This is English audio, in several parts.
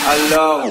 Alors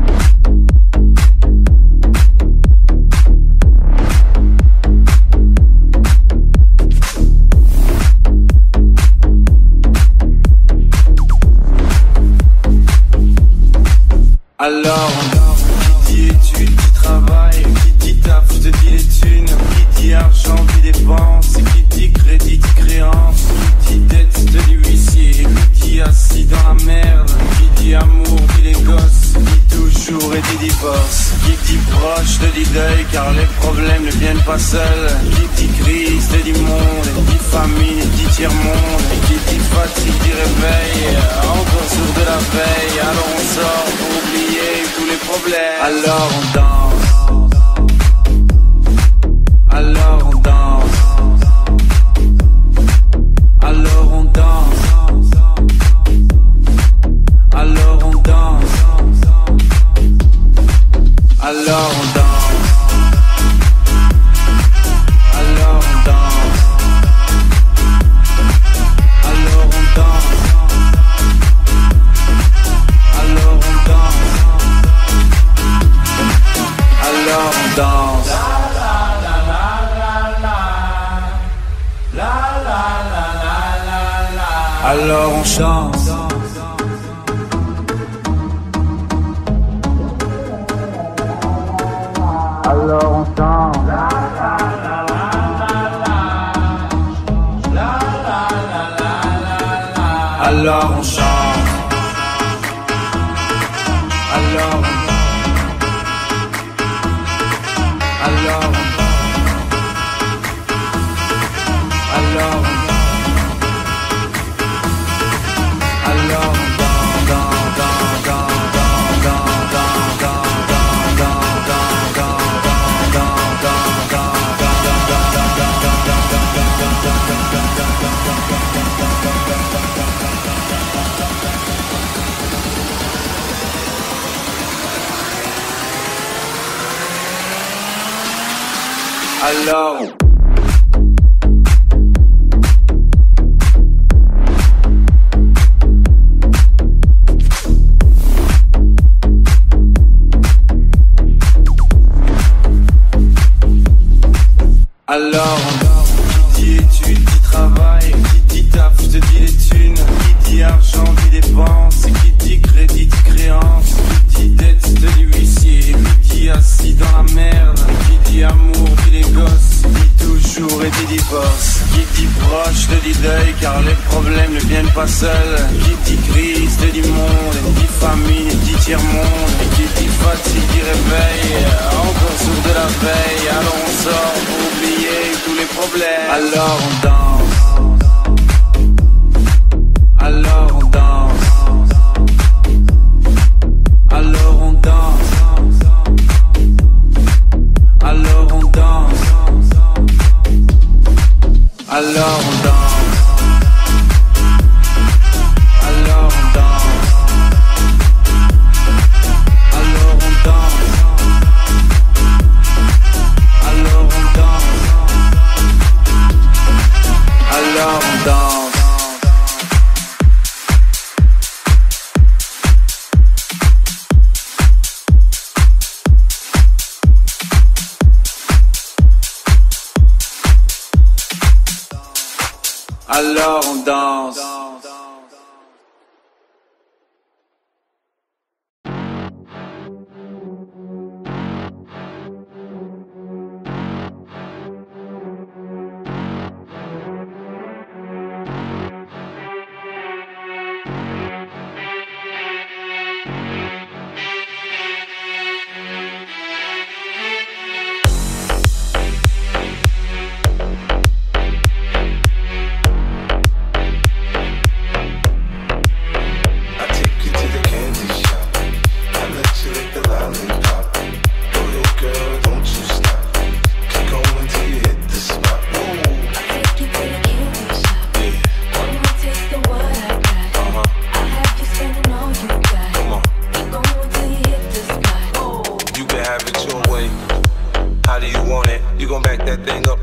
Alors, qui dit études, qui travaille, qui dit taf, je te dis les thunes, qui dit argent, qui dépense, qui dit crédit, qui créance, qui dit dette, je te dis huissier, qui dit assis dans la merde, qui dit amour, dit les gosses, dit toujours et dit divorce, qui dit proche, te dit deuil, car les problèmes ne viennent pas seuls, qui dit crise, te dit monde, qui dit famine, dit tiers-monde, qui dit fatigue, dit réveil, encore sourd de la veille, alors on sort pour oublier tous les problèmes. Alors on danse, alors on danse, alors on danse, alors on danse, alors on danse, alors on danse, alors on danse, alors on danse, alors on danse. Alors on chante. Alors on chante. Alors on chante. Alors Alors, qui dit études, qui travaille, qui dit taf, je te dis les thunes, qui dit argent, qui dépense, qui dit crédit, qui créance, qui dit dette, je te dis huissier, qui dit assis dans la merde, qui dit amour, dit les gosses, dit toujours et dit divorce, qui dit proche, te dit deuil, car les problèmes ne viennent pas seuls, qui dit crise, te dit monde, dit famine, dit tiers-monde, qui dit fatigue, dit réveil, encore sourd de la veille, alors on sort pour oublier tous les problèmes. Alors on danse. Alors on danse. Alors on danse. Alors on danse. Alors on danse. Alors on danse. Alors on danse. Alors on danse. Alors on danse. Alors on danse.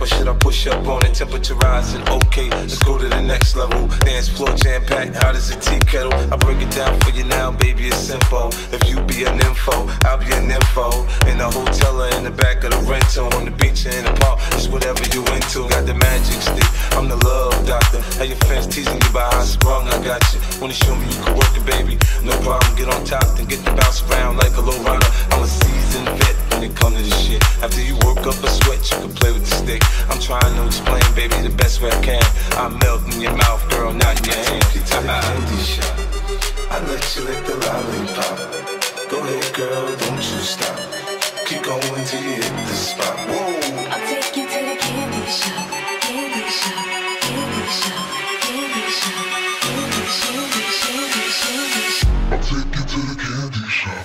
should I push up on it? Temperature rising, okay, let's go to the next level. Dance floor jam-packed, hot as a tea kettle. I break it down for you now, baby, it's simple. If you be an info, I'll be an info. In the hotel or in the back of the rental, on the beach or in the park, it's whatever you into. Got the magic stick, I'm the love doctor. How your fans teasing you about how sprung, I got you. Wanna show me you can work it, baby? No problem, get on top, then get to bounce around like a low rider. I'm a seasoned vet when it comes to this shit. After you work up a sweat, you can play with the stick. I'm trying to explain, baby, the best way I can. I'm melting in your mouth, girl, not in your hand. Take you to the candy shop, I let you lick the lollipop. Go ahead, girl, don't you stop. Keep going till you hit the spot. Whoa. I'll take you to the candy shop, candy shop, candy shop, candy shop, candy shop, candy shop. I'll take you to the candy shop.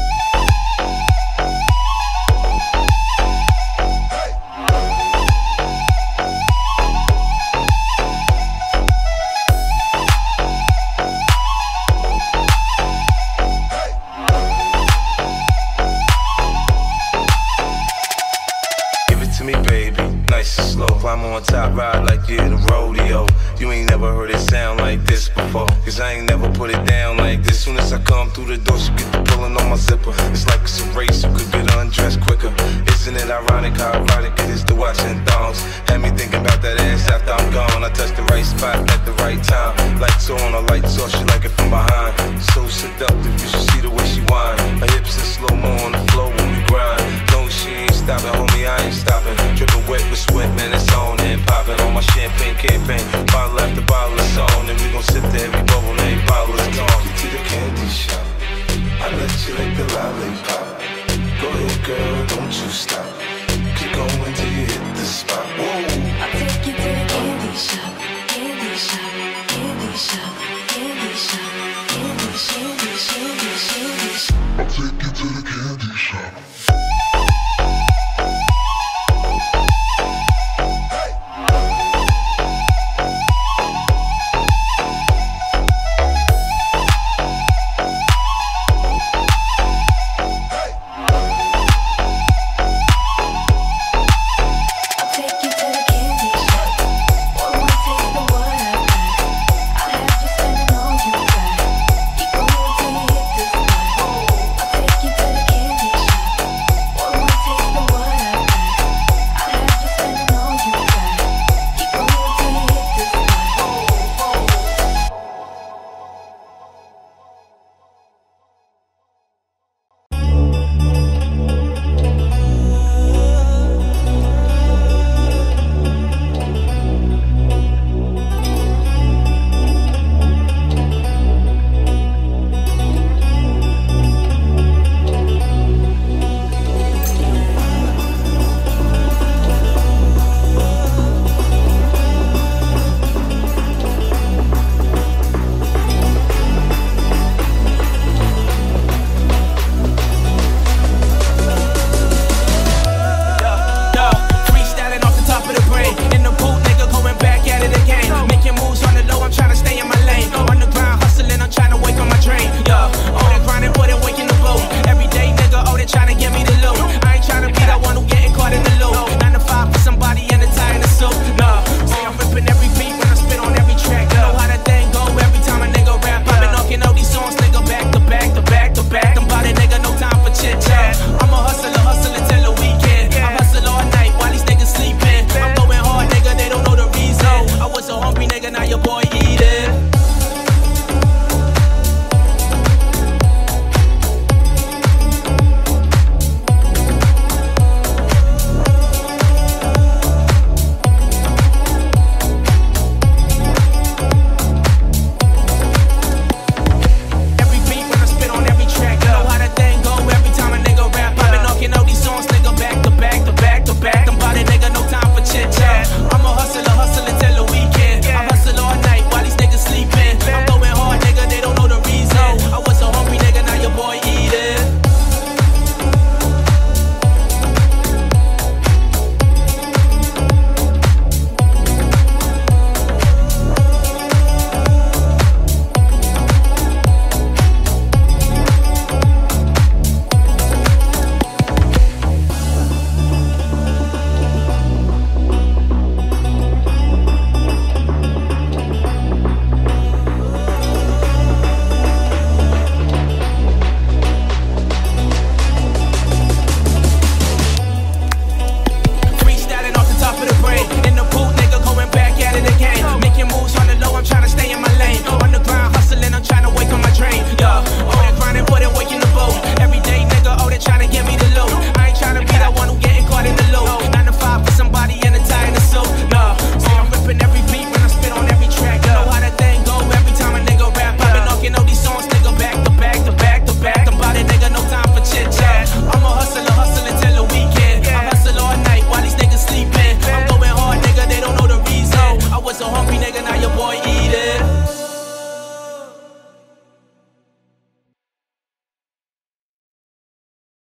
I'm on top, ride like you're the rodeo. You ain't never heard it sound like this before, cause I ain't never put it down like this. Soon as I come through the door, she get the pulling on my zipper. It's like it's a race, you could get undressed quicker. Isn't it ironic how erotic it is to watching thongs? Had me thinking about that ass after I'm gone. I touched the right spot at the right time. Lights on, a lights off, she like it from behind. So seductive, you should see the way she whine. Her hips in slow-mo on the floor when we grind. No, she ain't stopping, homie, I ain't stopping. Dripping wet with sweat, man, it's on and popping. On my champagne campaign, bottle after bottle is on. And we gon' sip to every bubble, every bottle